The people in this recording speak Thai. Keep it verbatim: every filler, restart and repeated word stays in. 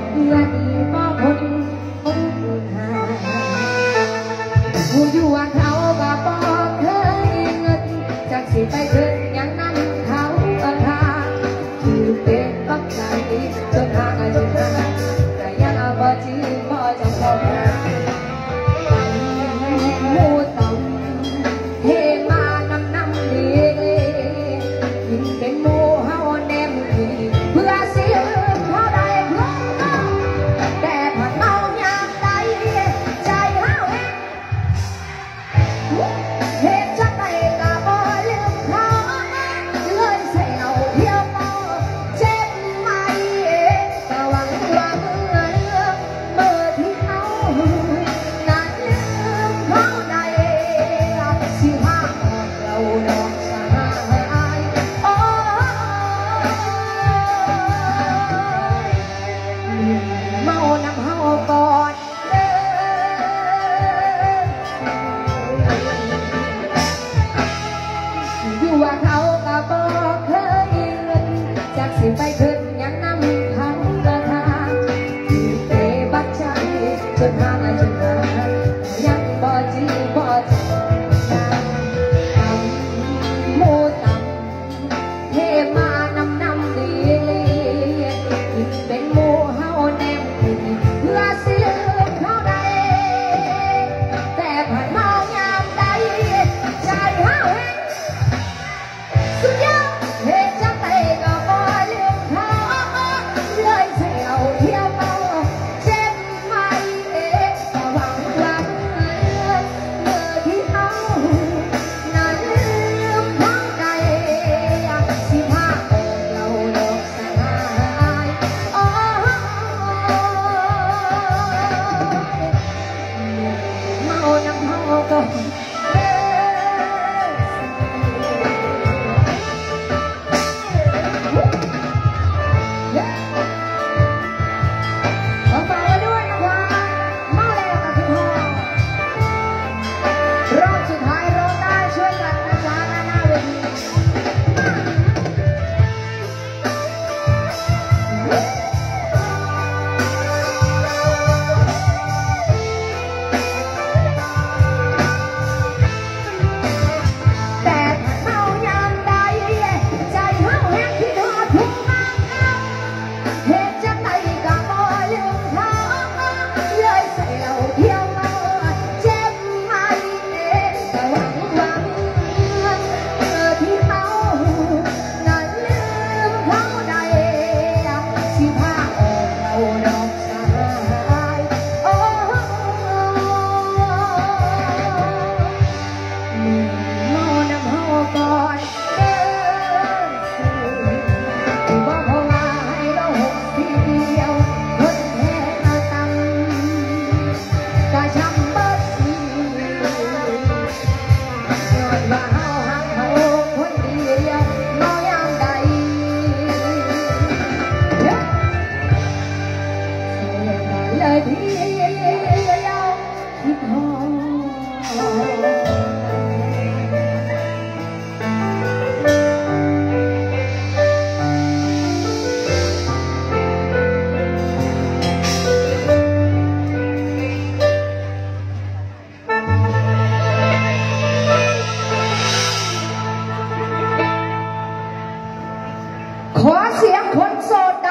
และดีบ่คนคนหาผู้อยู่ว่าเขาก็บ่เคยเงินจากสิไปถึงอย่างนั้นเขาก็ทาคือเป็นปักใจจนหาจนหาแต่ยังบ่จื้อบ่จำบ่หมูต่ำเทมานำนำดีกินเป็นหมูเฮาแนมดีเพื่อสิเท่าใดเพื่อแต่ผ่านเมายามใดใจเฮาเหตุจังใดก็บ่ลืมเขาเลยใส่เอาเที่ยวเมาเจ็บไหมก็หวังว่าเมื่อเรื่องเมื่อที่เขานั้นลืมเขาใดสิหาบอกเราดอกสายโอ้เมานำเฮาก่อนเด้ออยู่ว่าเขาก็บ่เคยเงินจากสิไปขึ้นยังนำเขาก็ทาที่เตะบักใจจนหาจนหายังบ่จื้อบ่จำตำหมูตำเทมานำนำดีกินเป็นหมูเฮาแนมดีเพื่อสิลืมเขาใดแต่ผ่านเมายามใดใจเฮาแห้งสุดยอดเหตุจังใดก็บ่ลืมเขาเลยใส่เอาเที่ยวเมาเจ็บไหมก็หวังว่าเมื่อเมื่อที่เขานั้นลืมเขาใดสิพาออกเราดอกสายโอ้เมานำเฮาก็ขอฝากไว้ด้วยนะคะเมาแล้วกับคุณพ่อรอบสุดท้ายร้องได้ช่วยกันนะจ๊ะหน้าหน้าเวทีแต่ถ้าเมายามใดใจเฮาแห้งคิดฮอดผู้งามเหตุจังใดก็บ่ลืมเขาเลยใส่เอาเที่ยวเมาเจ็บไหมก็หวังว่าเมื่อที่เขานั้นลืมเขาใดสิพาออกเราดอกสายโอ้เมานำเฮาก่อนเด้อบ่เพราะว่าให้เราหกทีเดียวคนแท้มาตำก็ช้ำเบิดทีย้อนว่าเฮาหักเขาคนเดียวเมายามใดเฮ้ยเลยที่เราคิดฮอด ขอเสียงคนโสด